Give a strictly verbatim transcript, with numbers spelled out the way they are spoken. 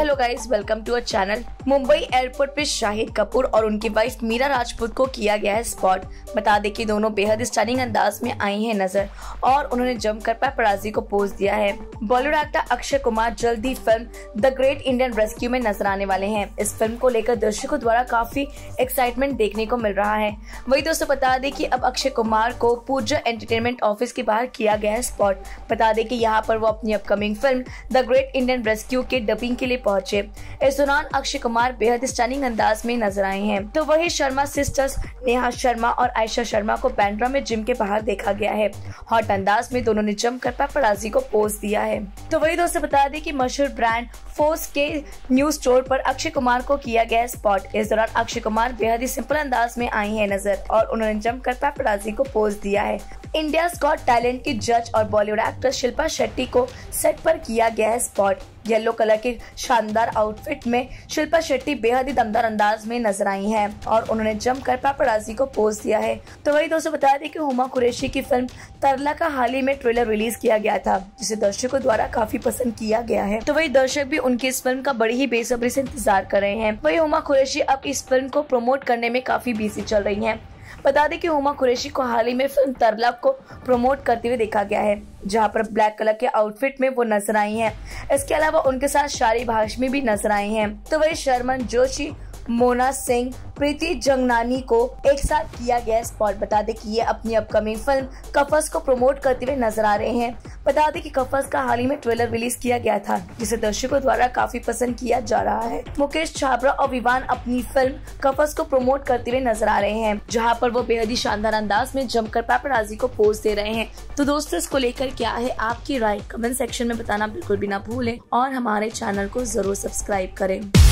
Hello guys, welcome to our channel. Mumbai airport पे शाहिद कपूर और उनकी वाइफ मीरा राजपूत को किया गया है स्पॉट। बता दें कि दोनों बेहद स्टाइलिंग अंदाज में आई हैं नजर और उन्होंने जमकर पैपराजी को पोज दिया है। बॉलीवुड एक्टर अक्षय कुमार जल्द ही film the great Indian rescue में नजर आने वाले हैं। इस फिल्म को लेकर दर्शकों द्वारा काफी एक्साइटमेंट देखने को मिल रहा है। वही दोस्तों बता दें कि अब अक्षय कुमार को पूजा एंटरटेनमेंट ऑफिस के बाहर किया गया है स्पॉट। बता दें कि यहाँ पर वो अपनी upcoming film the great Indian rescue के डबिंग के लिए पहुंचे। इस दौरान अक्षय कुमार बेहद स्टनिंग अंदाज में नजर आए हैं। तो वही शर्मा सिस्टर्स नेहा शर्मा और आयशा शर्मा को बांद्रा में जिम के बाहर देखा गया है। हॉट अंदाज में दोनों ने जमकर पैपराजी को पोज दिया है। तो वही दोस्तों बता दें कि मशहूर ब्रांड फोर्स के न्यू स्टोर पर अक्षय कुमार को किया गया स्पॉट। इस दौरान अक्षय कुमार बेहद ही सिंपल अंदाज में आई हैं नजर और उन्होंने जमकर पैपराजी को पोज दिया है। इंडिया गॉट टैलेंट की जज और बॉलीवुड एक्ट्रेस शिल्पा शेट्टी को सेट पर किया गया है स्पॉट। येलो कलर के शानदार आउटफिट में शिल्पा शेट्टी बेहद ही दमदार अंदाज में नजर आई हैं और उन्होंने जमकर पैपराजी को पोज दिया है। तो वही दोस्तों बता दें कि हुमा कुरैशी की फिल्म तरला का हाल ही में ट्रेलर रिलीज किया गया था, जिसे दर्शकों द्वारा काफी पसंद किया गया है। तो वही दर्शक भी उनकी इस फिल्म का बड़ी ही बेसब्री से इंतजार कर रहे हैं। वही हुमा कुरैशी अब इस फिल्म को प्रमोट करने में काफी बिजी चल रही है। बता दें कि हुमा कुरैशी को हाल ही में फिल्म तरला को प्रमोट करते हुए देखा गया है, जहां पर ब्लैक कलर के आउटफिट में वो नजर आई हैं। इसके अलावा उनके साथ शारिब हाशमी भी नजर आई हैं। तो वही शर्मन जोशी, मोना सिंह, प्रीति जंगनानी को एक साथ किया गया स्पॉट। बता दें कि ये अपनी अपकमिंग फिल्म कफस को प्रमोट करते हुए नजर आ रहे हैं। बता दें कि कफस का हाल ही में ट्रेलर रिलीज किया गया था, जिसे दर्शकों द्वारा काफी पसंद किया जा रहा है। मुकेश छाबड़ा और विवान अपनी फिल्म कफस को प्रमोट करते हुए नजर आ रहे हैं, जहां पर वो बेहद ही शानदार अंदाज में जमकर पैपराजी को पोज दे रहे हैं। तो दोस्तों इसको लेकर क्या है आपकी राय, कमेंट सेक्शन में बताना बिल्कुल भी ना भूलें और हमारे चैनल को जरूर सब्सक्राइब करें।